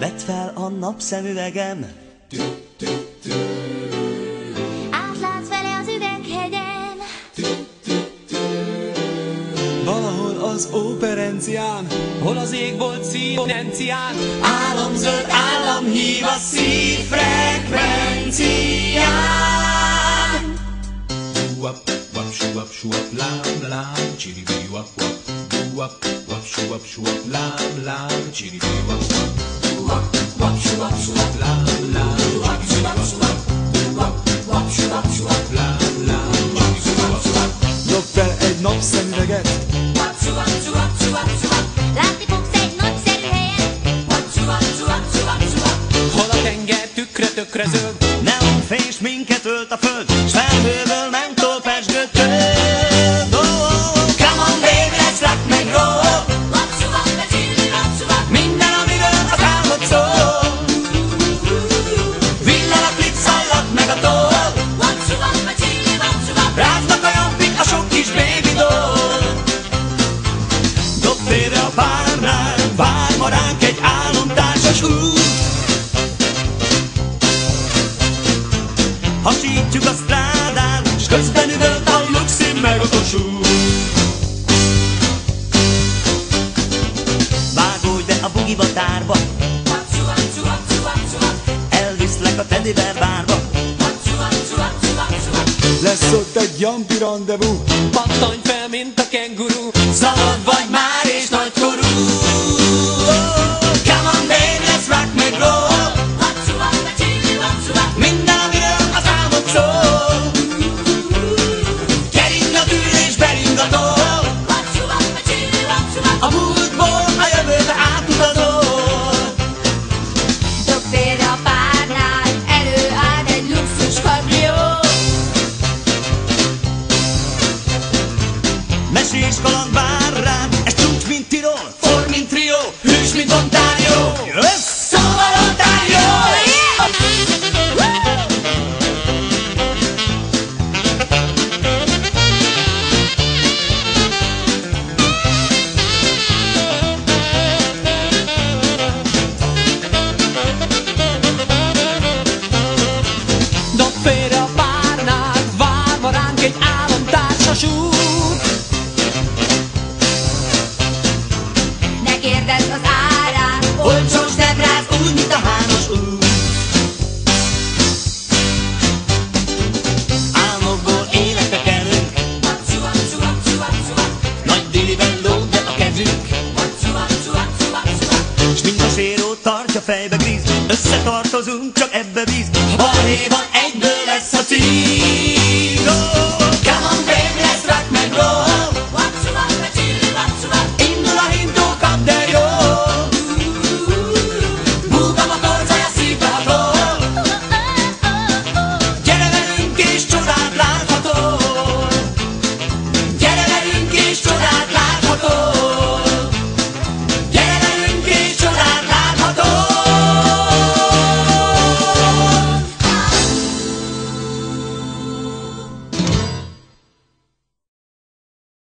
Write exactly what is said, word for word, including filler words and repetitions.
Vedd fel a napszemüvegem. Átlátsz vele az üveghegyem. Valahol az operencián, hol az ég volt színencián. Álomzöld állam hív a szívfrekvencián. Wap, wap, shuap, shuap, lám, lám, csiribiri, wap, wap. Wap, wap, shuap, shuap, lám, lám, csiribiri, wap, wap. Wap, wap, shuap, shuap, lám, lám, csiribiri, wap, wap. Wap, wap, shuap, shuap, lám, lám, csiribiri, wap, wap. Dob fel egy napszemüveget. Látni fogsz egy nagyszerű helyet. Hol a tenger tükre tökre zöld. Neonfés minket ölt a föld, s felhőből nem tol pezsgő köld. Oh, oh, oh. Come on baby, let's rock and roll. Minden, amiről az álmod szól. Villan a klip, szallag meg a toll. Ráznak a jampik, a sok kis baby doll. Dob félre a párnál, vár ma ránk egy álomtársas út. Hasítjuk a strádán, s közben üvölt a luxi meg a kossuth. Vágódj be a bugiba tárba, elviszlek a teddybear bárba. Lesz ott egy jampi rendezvú. Pattanj fel, mint a kenguru. Szabad vagy már és nagykorú. Come on baby, let's rock and roll. Minden, amiről az álmod szól. Kering a tűz és bering a toll. A múltból a jövőbe átutazol. Dob félre a párnál, előáll egy luxus kabrió. Mesés kaland vár rád, ez csúcs, mint Tirol, for, mint Rio, hűs, mint Ontario. Yes! Szóval Ontario! Dob félre a párnát, vár ma ránk egy álomtársas út. Ne kérdezz az árán, Olcsós, de drág, úgy, mint a Hános út. Álmokból életre kerülünk, nagy diliben lóg be a kezünk. S mint a séró tartja fejbe gríz, összetartozunk, csak ebbe bíz. Ha balhé van